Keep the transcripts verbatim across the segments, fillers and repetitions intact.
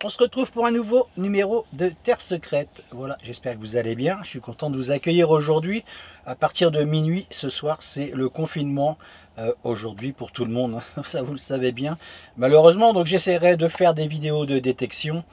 On se retrouve pour un nouveau numéro de Terre Secrète. Voilà, j'espère que vous allez bien. Je suis content de vous accueillir aujourd'hui. À partir de minuit ce soir, c'est le confinement euh, aujourd'hui pour tout le monde. Hein. Ça, vous le savez bien. Malheureusement, donc j'essaierai de faire des vidéos de détection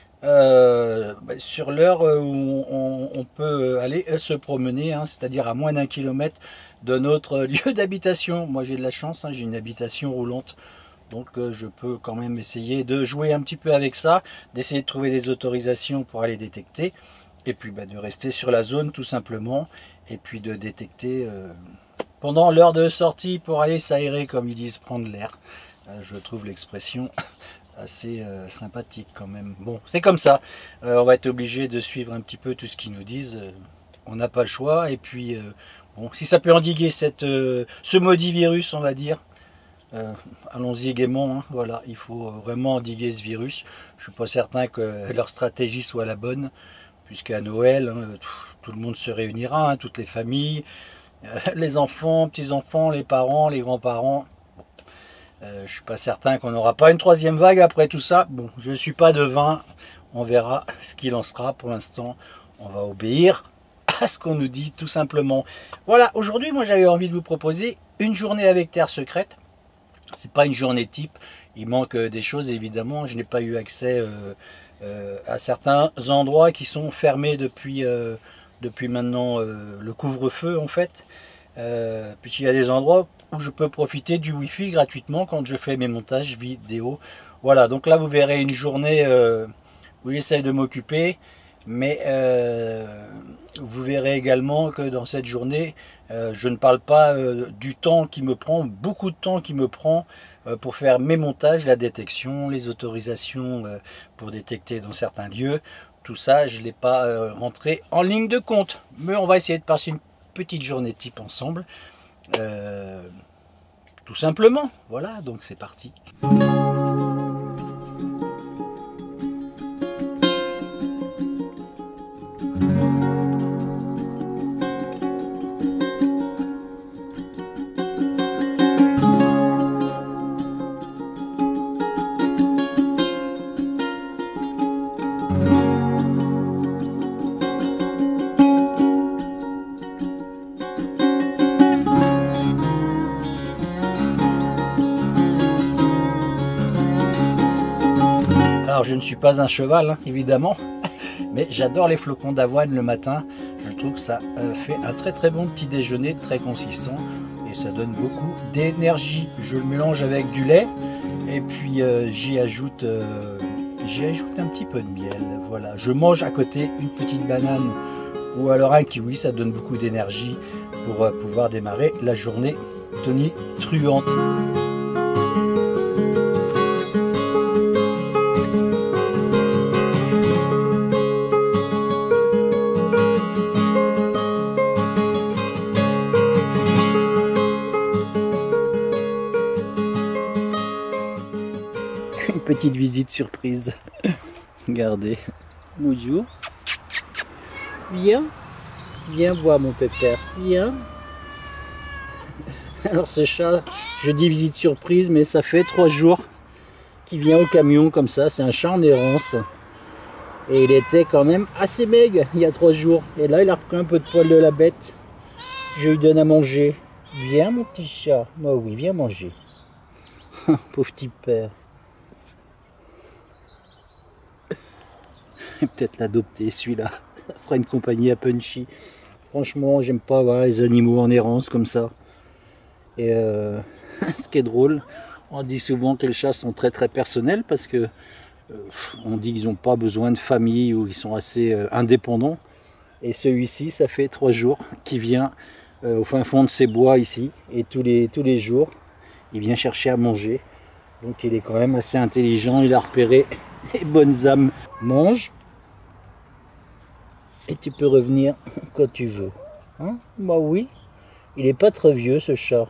euh, sur l'heure où on, on peut aller se promener, hein, c'est-à-dire à moins d'un kilomètre de notre lieu d'habitation. Moi, j'ai de la chance, hein, j'ai une habitation roulante. Donc euh, je peux quand même essayer de jouer un petit peu avec ça, d'essayer de trouver des autorisations pour aller détecter, et puis bah, de rester sur la zone tout simplement, et puis de détecter euh, pendant l'heure de sortie pour aller s'aérer, comme ils disent, prendre l'air. Euh, je trouve l'expression assez euh, sympathique quand même. Bon, c'est comme ça, euh, on va être obligé de suivre un petit peu tout ce qu'ils nous disent, euh, on n'a pas le choix, et puis euh, bon, si ça peut endiguer cette, euh, ce maudit virus, on va dire, Euh, allons-y gaiement, hein. Voilà, il faut vraiment endiguer ce virus. Je suis pas certain que leur stratégie soit la bonne, puisqu'à Noël, hein, tout le monde se réunira, hein, toutes les familles, euh, les enfants, petits-enfants, les parents, les grands-parents. Bon, euh, je suis pas certain qu'on n'aura pas une troisième vague après tout ça. Bon, je ne suis pas devin, on verra ce qu'il en sera. Pour l'instant, on va obéir à ce qu'on nous dit, tout simplement. Voilà, aujourd'hui, moi j'avais envie de vous proposer une journée avec Terre Secrète. C'est pas une journée type, il manque des choses évidemment. Je n'ai pas eu accès euh, euh, à certains endroits qui sont fermés depuis, euh, depuis maintenant euh, le couvre-feu en fait. Euh, puisqu'il y a des endroits où je peux profiter du Wi-Fi gratuitement quand je fais mes montages vidéo. Voilà, donc là vous verrez une journée euh, où j'essaye de m'occuper, mais euh, vous verrez également que dans cette journée, Euh, je ne parle pas euh, du temps qui me prend, beaucoup de temps qui me prend euh, pour faire mes montages, la détection, les autorisations euh, pour détecter dans certains lieux. Tout ça, je ne l'ai pas euh, rentré en ligne de compte. Mais on va essayer de passer une petite journée type ensemble. Euh, tout simplement. Voilà, donc c'est parti. Alors je ne suis pas un cheval, hein, évidemment, mais j'adore les flocons d'avoine le matin. Je trouve que ça euh, fait un très très bon petit déjeuner, très consistant, et ça donne beaucoup d'énergie. Je le mélange avec du lait, et puis euh, j'y ajoute, euh, j'y ajoute un petit peu de miel. Voilà, je mange à côté une petite banane, ou alors un kiwi, ça donne beaucoup d'énergie pour euh, pouvoir démarrer la journée tonitruante. Une petite visite surprise. Regardez. Bonjour. Viens. Viens voir mon pépère. Viens. Alors ce chat, je dis visite surprise, mais ça fait trois jours qu'il vient au camion comme ça. C'est un chat en errance. Et il était quand même assez maigre il y a trois jours. Et là, il a repris un peu de poil de la bête. Je lui donne à manger. Viens mon petit chat. Bah oui, viens manger. Pauvre petit père. Peut-être l'adopter celui-là, ça fera une compagnie à Punchy. Franchement, j'aime pas voilà, les animaux en errance comme ça. Et euh, ce qui est drôle, on dit souvent que les chats sont très très personnels parce que euh, on dit qu'ils n'ont pas besoin de famille ou ils sont assez euh, indépendants. Et celui-ci, ça fait trois jours qu'il vient euh, au fin fond de ces bois ici, et tous les, tous les jours, il vient chercher à manger. Donc il est quand même assez intelligent, il a repéré des bonnes âmes. Mange. Et tu peux revenir quand tu veux. Hein? Bah oui, il est pas très vieux ce chat.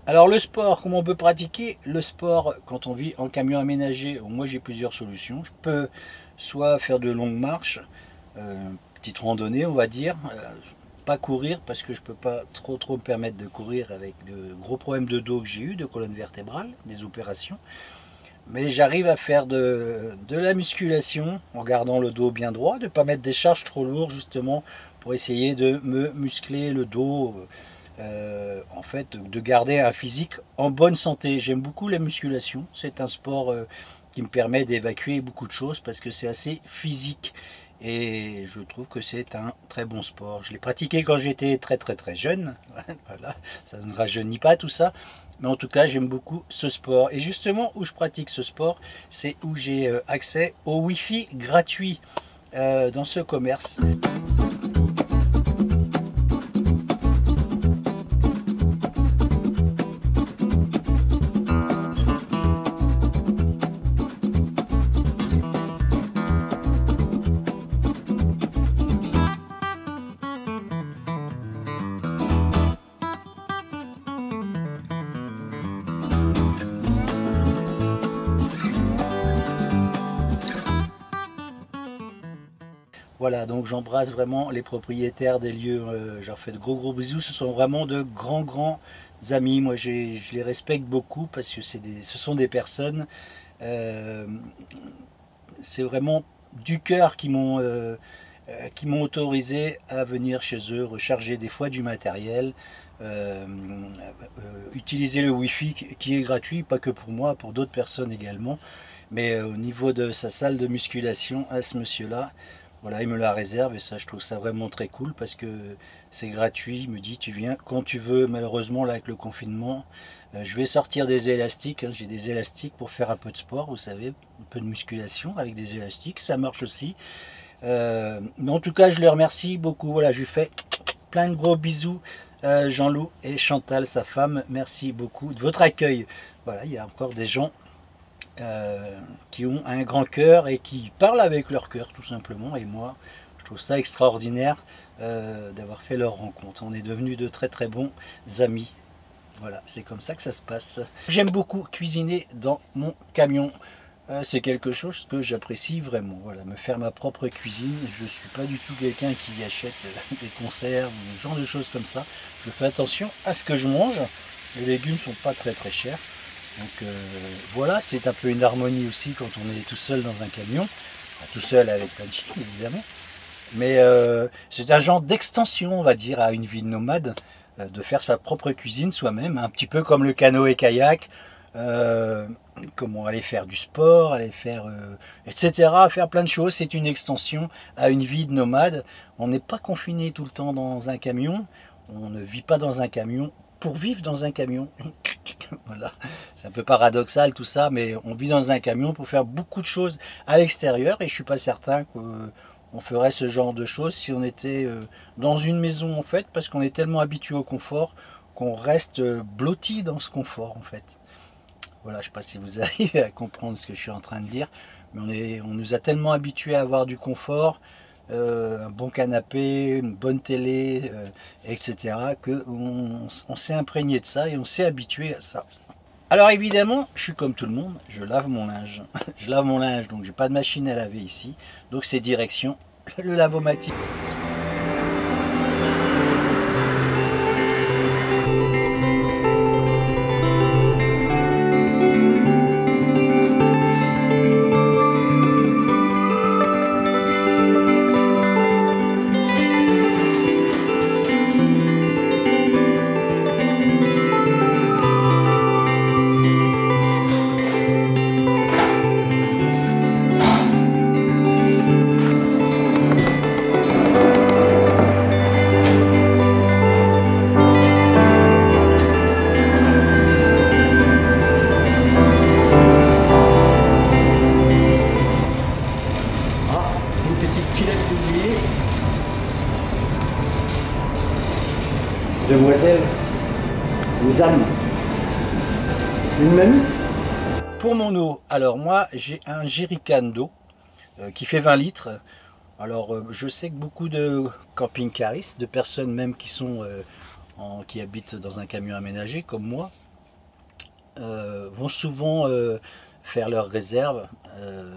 Alors le sport, comment on peut pratiquer le sport quand on vit en camion aménagé? Moi j'ai plusieurs solutions. Je peux soit faire de longues marches, euh, petite randonnée on va dire, euh, pas courir parce que je peux pas trop trop me permettre de courir avec de gros problèmes de dos que j'ai eu, de colonne vertébrale, des opérations. Mais j'arrive à faire de, de la musculation en gardant le dos bien droit, de ne pas mettre des charges trop lourdes justement pour essayer de me muscler le dos. Euh, en fait, de garder un physique en bonne santé. J'aime beaucoup la musculation. C'est un sport euh, qui me permet d'évacuer beaucoup de choses parce que c'est assez physique. Et je trouve que c'est un très bon sport. Je l'ai pratiqué quand j'étais très très très jeune. Voilà, ça ne rajeunit pas tout ça. Mais en tout cas, j'aime beaucoup ce sport. Et justement, où je pratique ce sport, c'est où j'ai accès au Wi-Fi gratuit euh, dans ce commerce. Voilà, donc j'embrasse vraiment les propriétaires des lieux, euh, je leur fais de gros gros bisous, ce sont vraiment de grands grands amis, moi je les respecte beaucoup parce que c'est des, ce sont des personnes, euh, c'est vraiment du cœur qui m'ont euh, euh, qui m'ont autorisé à venir chez eux, recharger des fois du matériel, euh, euh, utiliser le Wi-Fi qui est gratuit, pas que pour moi, pour d'autres personnes également, mais euh, au niveau de sa salle de musculation, à ce monsieur-là, voilà, il me la réserve et ça, je trouve ça vraiment très cool parce que c'est gratuit. Il me dit, tu viens quand tu veux. Malheureusement, là, avec le confinement, euh, je vais sortir des élastiques. Hein. J'ai des élastiques pour faire un peu de sport, vous savez, un peu de musculation avec des élastiques. Ça marche aussi. Euh, mais en tout cas, je les remercie beaucoup. Voilà, je lui fais plein de gros bisous. Euh, Jean-Loup et Chantal, sa femme, merci beaucoup de votre accueil. Voilà, il y a encore des gens Euh, qui ont un grand cœur et qui parlent avec leur cœur tout simplement, et moi je trouve ça extraordinaire euh, d'avoir fait leur rencontre. On est devenus de très très bons amis. Voilà, c'est comme ça que ça se passe. J'aime beaucoup cuisiner dans mon camion, euh, c'est quelque chose que j'apprécie vraiment. Voilà, me faire ma propre cuisine. Je suis pas du tout quelqu'un qui achète des conserves ou ce genre de choses comme ça. Je fais attention à ce que je mange. Les légumes sont pas très très chers. Donc euh, voilà, c'est un peu une harmonie aussi quand on est tout seul dans un camion, enfin, tout seul avec plein de chiens évidemment, mais euh, c'est un genre d'extension on va dire à une vie de nomade, euh, de faire sa propre cuisine soi-même, un petit peu comme le canoë-kayak, euh, comment aller faire du sport, aller faire, euh, et cetera, faire plein de choses, c'est une extension à une vie de nomade. On n'est pas confiné tout le temps dans un camion, on ne vit pas dans un camion pour vivre dans un camion. Voilà, c'est un peu paradoxal tout ça, mais on vit dans un camion pour faire beaucoup de choses à l'extérieur et je suis pas certain qu'on ferait ce genre de choses si on était dans une maison en fait, parce qu'on est tellement habitué au confort qu'on reste blotti dans ce confort en fait. Voilà, je sais pas si vous arrivez à comprendre ce que je suis en train de dire, mais on, est, on nous a tellement habitués à avoir du confort, Euh, un bon canapé, une bonne télé, euh, et cetera, qu'on on, s'est imprégné de ça et on s'est habitué à ça. Alors évidemment, je suis comme tout le monde, je lave mon linge. Je lave mon linge, donc j'ai pas de machine à laver ici. Donc c'est direction le lavomatique. Demoiselle, une dame, une mamie. Pour mon eau, alors moi j'ai un jerrycan d'eau euh, qui fait vingt litres. Alors euh, je sais que beaucoup de camping-caristes, de personnes même qui sont euh, en, qui habitent dans un camion aménagé comme moi, euh, vont souvent euh, faire leurs réserves euh,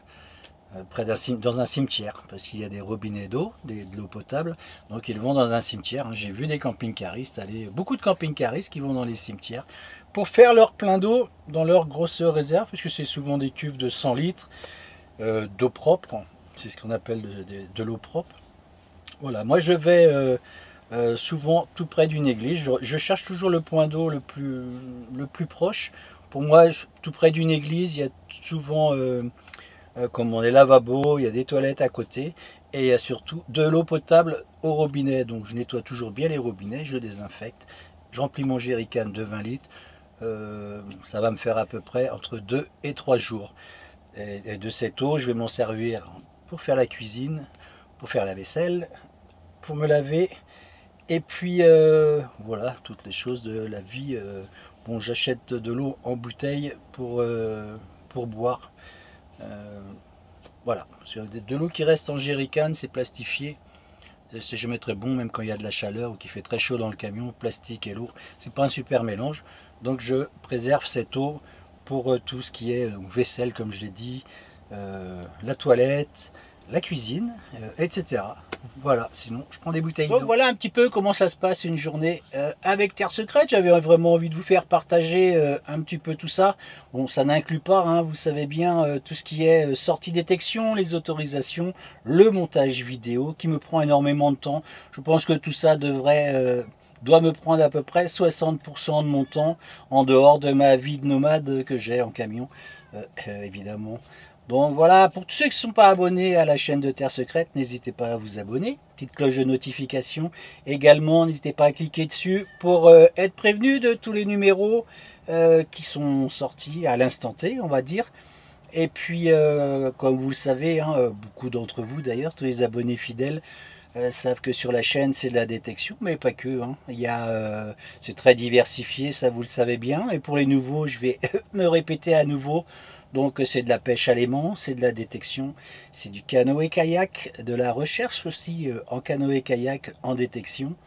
près d'un cim- dans un cimetière, parce qu'il y a des robinets d'eau, des- de l'eau potable, donc ils vont dans un cimetière. Hein. J'ai vu des camping-caristes aller, beaucoup de camping-caristes qui vont dans les cimetières pour faire leur plein d'eau dans leur grosse réserve, puisque c'est souvent des cuves de cent litres euh, d'eau propre, c'est ce qu'on appelle de, de- de l'eau propre. Voilà, moi je vais euh, euh, souvent tout près d'une église, je, je cherche toujours le point d'eau le plus, le plus proche. Pour moi, tout près d'une église, il y a souvent... euh, euh, comme on est lavabo, il y a des toilettes à côté et il y a surtout de l'eau potable au robinet. Donc je nettoie toujours bien les robinets, je désinfecte, je remplis mon jerrycan de vingt litres. Euh, ça va me faire à peu près entre deux et trois jours. Et, et de cette eau, je vais m'en servir pour faire la cuisine, pour faire la vaisselle, pour me laver. Et puis euh, voilà, toutes les choses de la vie. Euh, bon, j'achète de l'eau en bouteille pour, euh, pour boire. Euh, Voilà, de l'eau qui reste en jerrycan, c'est plastifié. C'est jamais très bon, même quand il y a de la chaleur ou qu'il fait très chaud dans le camion, plastique et l'eau, c'est pas un super mélange. Donc je préserve cette eau pour euh, tout ce qui est donc, vaisselle, comme je l'ai dit, euh, la toilette, la cuisine, euh, et cetera. Voilà, sinon je prends des bouteilles d'eau. Donc voilà un petit peu comment ça se passe une journée euh, avec Terre Secrète. J'avais vraiment envie de vous faire partager euh, un petit peu tout ça. Bon, ça n'inclut pas, hein, vous savez bien, euh, tout ce qui est euh, sortie détection, les autorisations, le montage vidéo qui me prend énormément de temps. Je pense que tout ça devrait... Euh, doit me prendre à peu près soixante pour cent de mon temps en dehors de ma vie de nomade que j'ai en camion, euh, euh, évidemment. Donc voilà, pour tous ceux qui ne sont pas abonnés à la chaîne de Terre Secrète, n'hésitez pas à vous abonner. Petite cloche de notification. Également, n'hésitez pas à cliquer dessus pour euh, être prévenu de tous les numéros euh, qui sont sortis à l'instant T, on va dire. Et puis, euh, comme vous le savez, hein, beaucoup d'entre vous d'ailleurs, tous les abonnés fidèles, euh, savent que sur la chaîne c'est de la détection, mais pas que. Hein. Il y a, euh, c'est très diversifié, ça vous le savez bien. Et pour les nouveaux, je vais me répéter à nouveau. Donc c'est de la pêche à l'aimant, c'est de la détection, c'est du canoë-kayak, de la recherche aussi euh, en canoë-kayak en détection.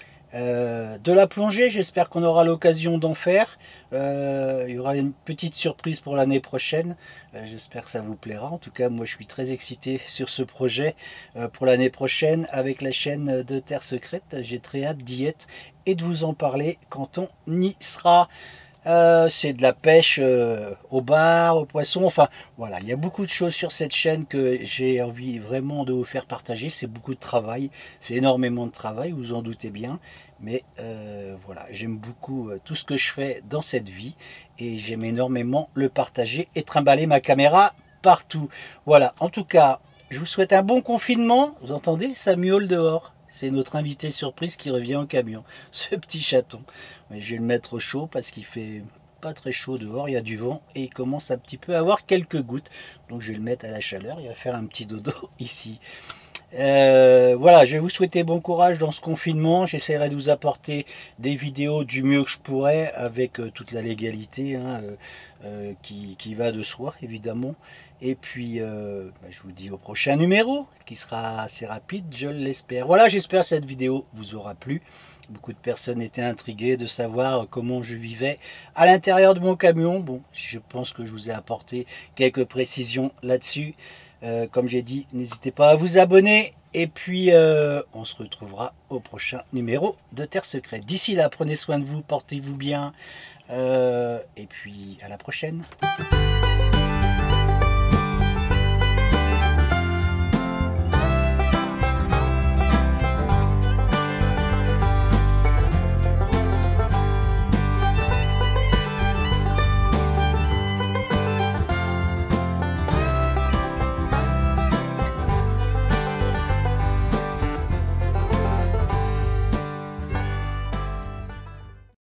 Euh, de la plongée, j'espère qu'on aura l'occasion d'en faire. Euh, il y aura une petite surprise pour l'année prochaine. Euh, j'espère que ça vous plaira. En tout cas, moi, je suis très excité sur ce projet euh, pour l'année prochaine avec la chaîne de Terre Secrète. J'ai très hâte d'y être et de vous en parler quand on y sera. Euh, c'est de la pêche euh, au bar, au poisson, enfin voilà, il y a beaucoup de choses sur cette chaîne que j'ai envie vraiment de vous faire partager. C'est beaucoup de travail, c'est énormément de travail, vous en doutez bien, mais euh, voilà, j'aime beaucoup euh, tout ce que je fais dans cette vie et j'aime énormément le partager et trimballer ma caméra partout. Voilà, en tout cas, je vous souhaite un bon confinement. Vous entendez, ça miaule dehors. C'est notre invité surprise qui revient en camion, ce petit chaton. Mais je vais le mettre au chaud parce qu'il fait pas très chaud dehors, il y a du vent et il commence un petit peu à avoir quelques gouttes. Donc je vais le mettre à la chaleur, il va faire un petit dodo ici. Euh, voilà, je vais vous souhaiter bon courage dans ce confinement. J'essaierai de vous apporter des vidéos du mieux que je pourrais avec euh, toute la légalité hein, euh, euh, qui, qui va de soi, évidemment. Et puis, euh, bah, je vous dis au prochain numéro qui sera assez rapide, je l'espère. Voilà, j'espère que cette vidéo vous aura plu. Beaucoup de personnes étaient intriguées de savoir comment je vivais à l'intérieur de mon camion. Bon, je pense que je vous ai apporté quelques précisions là-dessus. Euh, comme j'ai dit, n'hésitez pas à vous abonner. Et puis, euh, on se retrouvera au prochain numéro de Terre Secrète. D'ici là, prenez soin de vous, portez-vous bien. Euh, et puis, à la prochaine.